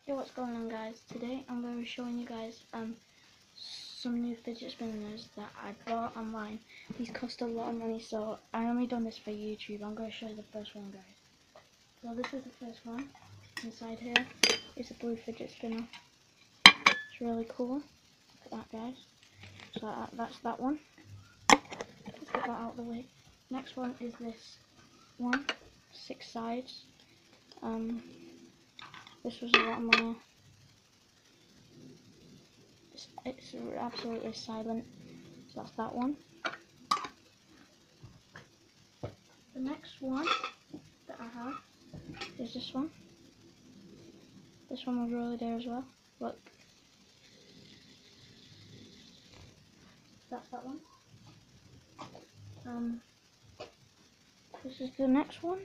Hey, what's going on, guys? Today I'm going to be showing you guys some new fidget spinners that I bought online. These cost a lot of money, so I only done this for YouTube. I'm going to show you the first one, guys. So this is the first one. Inside here is a blue fidget spinner. It's really cool. Look at that, guys. So that's that one. Let's get that out of the way. Next one is this one, 6 sides. This was a lot of money. It's absolutely silent. So that's that one. The next one that I have is this one. This one was really there as well. Look. That's that one. This is the next one.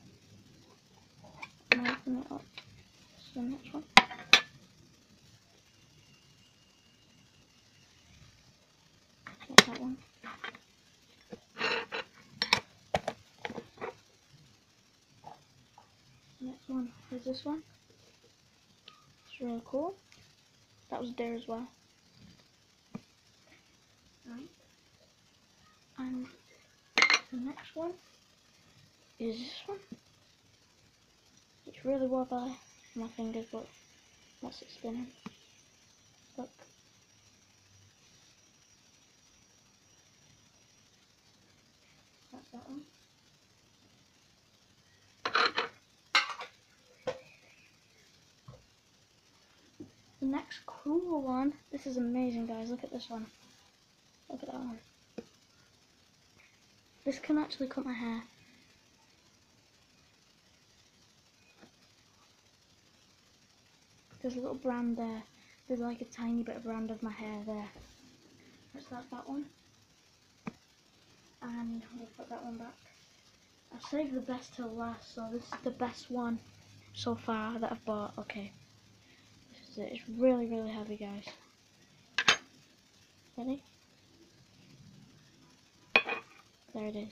I'm gonna open it up. This is the next one. That's that one. The next one is this one. It's really cool. That was there as well. Right. And the next one is this one. It's really wobbly. My fingers, but that's it spinning. Look. That's that one. The next cool one. This is amazing, guys. Look at this one. Look at that one. This can actually cut my hair. There's a little brand there. There's like a tiny bit of brand of my hair there. That's that one. And we'll put that one back. I saved the best till last, so this is the best one so far that I've bought. Okay. This is it. It's really, really heavy, guys. Ready? There it is.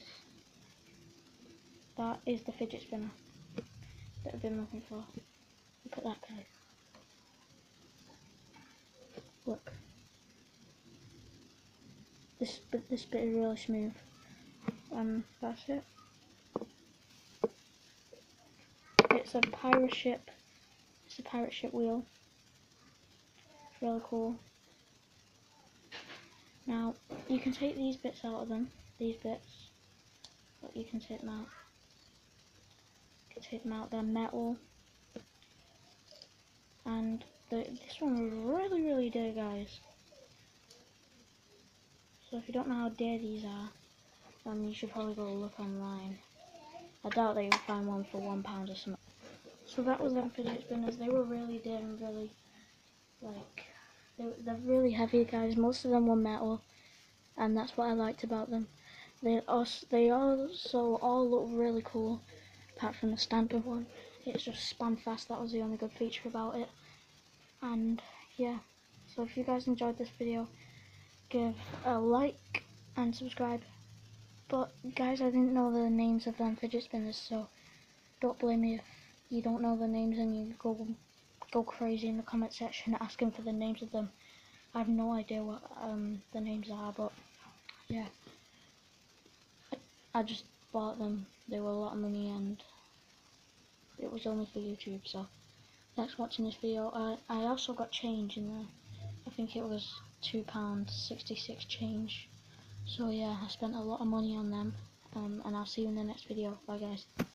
That is the fidget spinner that I've been looking for. Look at that, guys. Look. This bit is really smooth. That's it. It's a pirate ship. It's a pirate ship wheel. It's really cool. Now, you can take these bits out of them. These bits. But you can take them out. You can take them out. They're metal. And this one was really, really dear, guys. So if you don't know how dear these are, you should probably go look online. I doubt that you'll find one for £1 or something. So that was them fidget spinners. They were really dear and really, like, they're really heavy, guys. Most of them were metal, and that's what I liked about them. They also all look really cool, apart from the standard one. It's just span fast. That was the only good feature about it. And yeah, so if you guys enjoyed this video, give a like and subscribe. But guys, I didn't know the names of them fidget spinners, so don't blame me if you don't know the names and you go crazy in the comment section asking for the names of them. I have no idea what the names are, but yeah, I just bought them. They were a lot of money and it was only for YouTube, so thanks for watching this video. I also got change in there. I think it was £2.66 change. So yeah, I spent a lot of money on them, and I'll see you in the next video. Bye, guys.